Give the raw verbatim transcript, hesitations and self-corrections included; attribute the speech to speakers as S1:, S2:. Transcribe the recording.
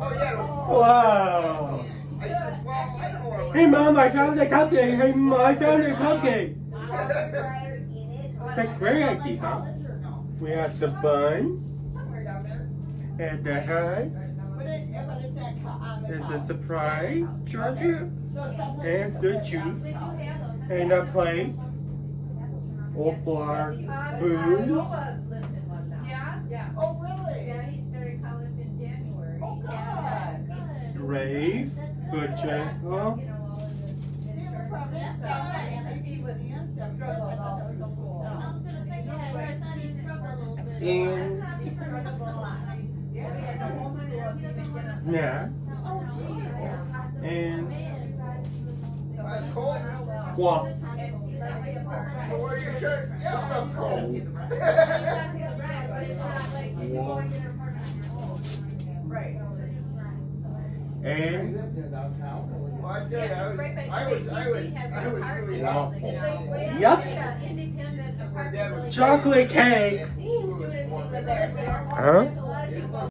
S1: Wow. Hey Mom, I found a cupcake. Hey Mom, I found a cupcake. That's a great idea, huh? We have the bun and the head. There's a surprise charger and the juice and a plate. All for our food.
S2: Yeah? Yeah. Oh, really? Yeah, he started college in January. Oh, good.
S1: Great. Good job. Well, and yeah. And well.
S3: Wear your shirt. Yes, I'm cold. Right.
S1: And
S3: well, I tell you, I was, I was, I was, I was really awful.
S1: Yep. Chocolate cake. Huh?